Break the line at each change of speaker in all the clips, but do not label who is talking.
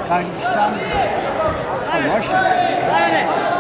Tajikistan? Oh, Russia.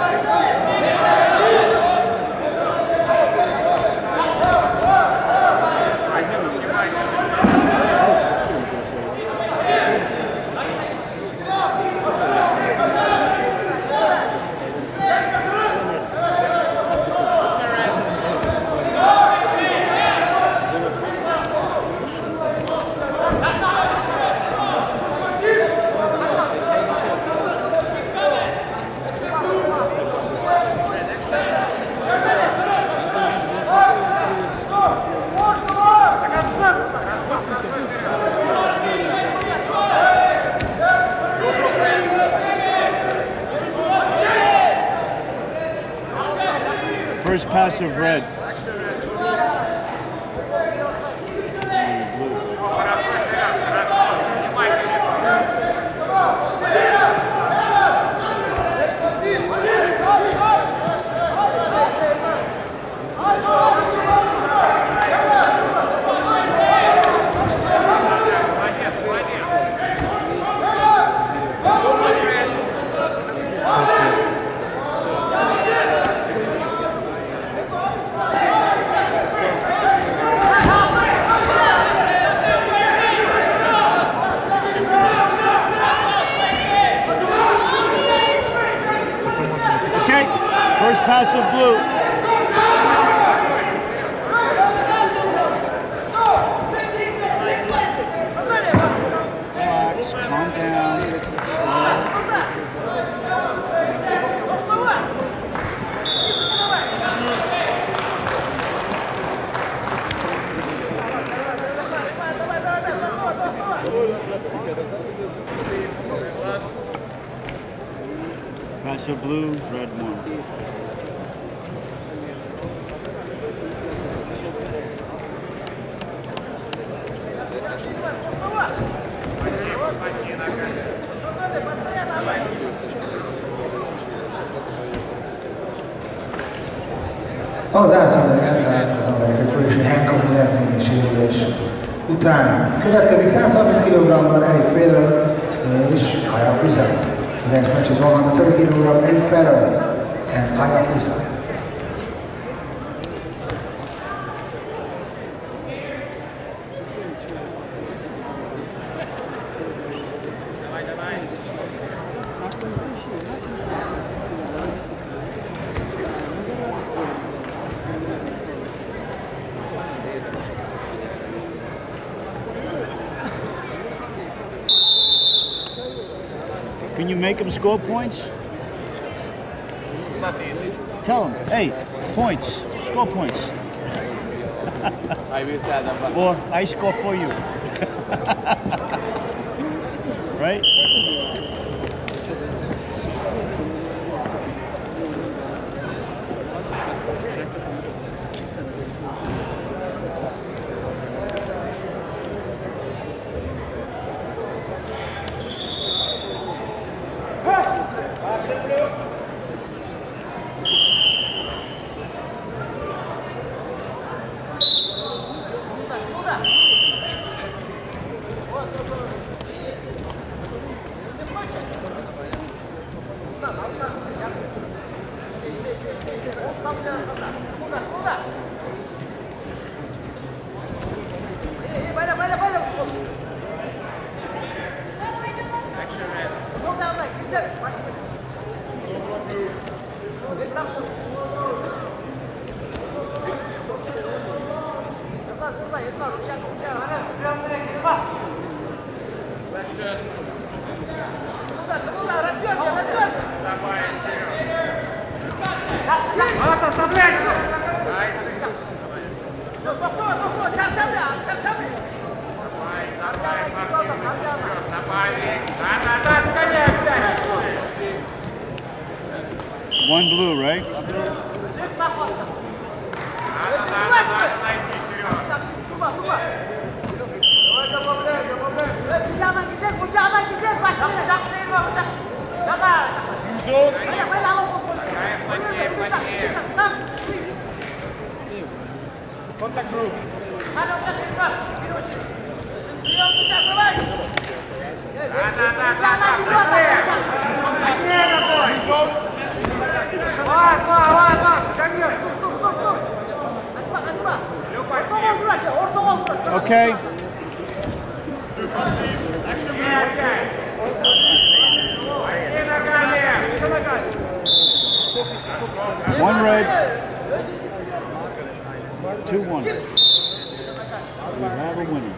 First pass of red. First pass of blue. Relax, calm down, pass of blue, red one.
Az elszállják, tehát az amerikai Tracy Hancock nyert némi sérülés után. Következik 130 kg-ban Eric Federer és Kyle Rizzo. The next match is 130 kg Eric Federer and Kyle Rizzo.
Can you make him score points?
It's not easy.
Tell him, hey, points, score points.
I will tell them. But
Or I score for you. Right? One blue, right?
Contact group.
Jangan
Okay. One red. 2-1. We have a winner.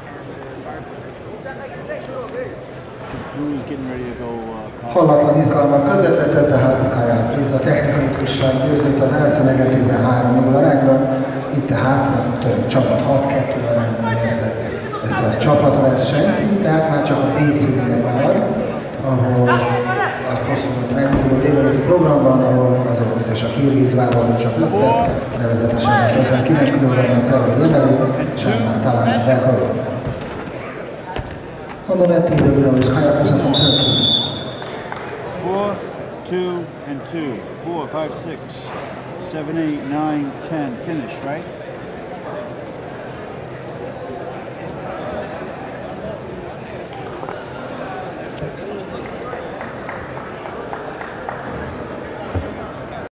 Who's getting ready to go?
Hallatlan izgalmak közepette, tehát Kaján Prisz a technikai tussal győzött az elszönegen 13-0 arányban, itt tehát a török csapat 6-2 arányban nyerte ezt a csapatversenyt, így tehát már csak a díszügyén marad, ahol a hosszú megmúló délelőtti programban, ahol az orosz és a kirgiz válogatott csak össze, nevezetesen most 59 kg-ban Szergej Jemeli, és már talán Belharov. On the mat, the winner is Kaya Prisz from Turkey.
4, 2, and 2. 4, 5, 6, 7, 8, 9, 10. Finish, right?